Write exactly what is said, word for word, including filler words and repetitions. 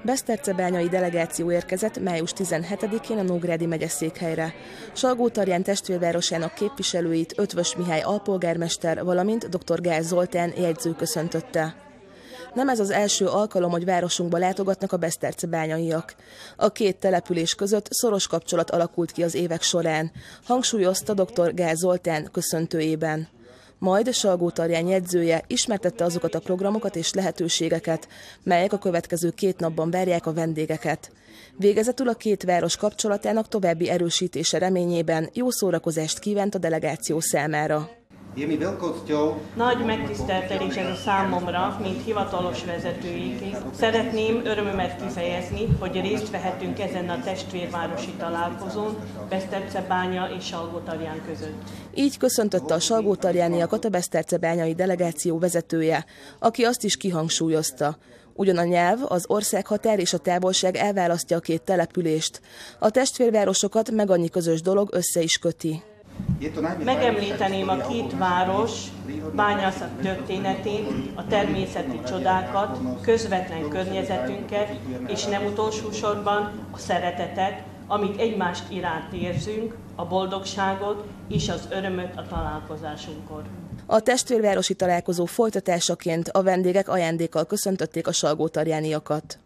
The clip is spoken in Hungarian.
Besztercebányai delegáció érkezett május tizenhetedikén a Nógrádi megyeszékhelyre. Salgótarján testvérvárosának képviselőit Ötvös Mihály alpolgármester, valamint dr. Gáz Zoltán jegyző köszöntötte. Nem ez az első alkalom, hogy városunkba látogatnak a besztercebányaiak. A két település között szoros kapcsolat alakult ki az évek során, hangsúlyozta dr. Gáz Zoltán köszöntőjében. Majd Salgótarján jegyzője ismertette azokat a programokat és lehetőségeket, melyek a következő két napban várják a vendégeket. Végezetül a két város kapcsolatának további erősítése reményében jó szórakozást kívánt a delegáció számára. Nagy megtiszteltetés ez a számomra, mint hivatalos vezetőjéké. Szeretném örömömet kifejezni, hogy részt vehetünk ezen a testvérvárosi találkozón, Besztercebánya és Salgótarján között. Így köszöntötte a salgótarjániakat a besztercebányai delegáció vezetője, aki azt is kihangsúlyozta. Ugyan a nyelv, az országhatár és a távolság elválasztja a két települést. A testvérvárosokat meg annyi közös dolog össze is köti. Megemlíteném a két város bányászat történetét, a természeti csodákat, közvetlen környezetünket, és nem utolsó sorban a szeretetet, amit egymást iránt érzünk, a boldogságot és az örömöt a találkozásunkkor. A testvérvárosi találkozó folytatásaként a vendégek ajándékkal köszöntötték a salgótarjániakat.